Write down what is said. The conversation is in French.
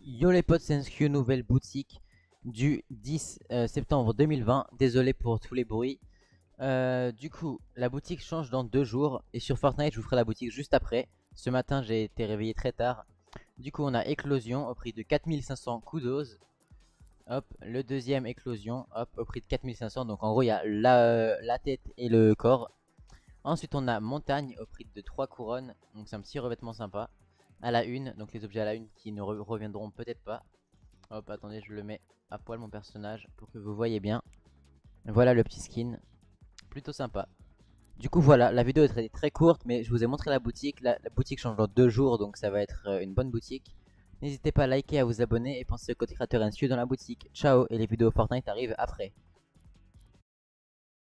Yo les potes, c'est Nskew, nouvelle boutique du 10 septembre 2020. Désolé pour tous les bruits. Du coup, la boutique change dans 2 jours. Et sur Fortnite, je vous ferai la boutique juste après. Ce matin, j'ai été réveillé très tard. Du coup, on a Éclosion au prix de 4500 kudos. Hop, le deuxième Éclosion, hop, au prix de 4500. Donc en gros, il y a la tête et le corps. Ensuite, on a Montagne au prix de 3 couronnes. Donc c'est un petit revêtement sympa. À la une, donc les objets à la une qui ne reviendront peut-être pas. Hop, attendez, je le mets à poil mon personnage pour que vous voyez bien. Voilà le petit skin, plutôt sympa. Du coup voilà, la vidéo est très courte, mais je vous ai montré la boutique. La boutique change dans 2 jours, donc ça va être une bonne boutique. N'hésitez pas à liker, à vous abonner et pensez au code créateur Nskew dans la boutique. Ciao, et les vidéos Fortnite arrivent après.